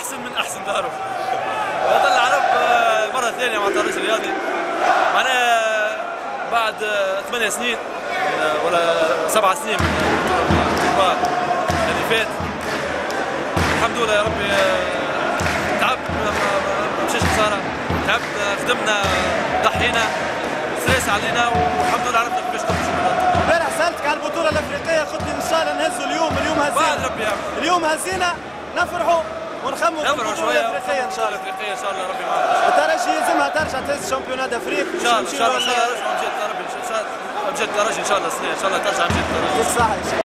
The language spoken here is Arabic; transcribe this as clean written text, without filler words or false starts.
احسن من احسن تعرف. وظل العرب المره الثانيه مع الترجي الرياضي معناها بعد 8 سنين ولا 7 سنين من الكبار اللي فات. الحمد لله يا ربي تعب ما مشيش خساره، تعبنا خدمنا ضحينا ستريس علينا والحمد لله عرفنا كيفاش نخرجوا. امبارح سالتك على البطوله الافريقيه قلت لي ان شاء الله نهزوا اليوم هزينا. ربي يعمل. اليوم هزينا نفرحوا ونخموا في البطوله الافريقيه ان شاء الله. الافريقيه ان شاء الله ربي معنا. الترجي يلزمها ترجع تهز شامبيونات افريقيا ان شاء الله ان شاء الله نرجعوا مجيء الترجي ان شاء الله ان شاء الله السنه ان شاء الله ترجع مجيء الترجي. صح.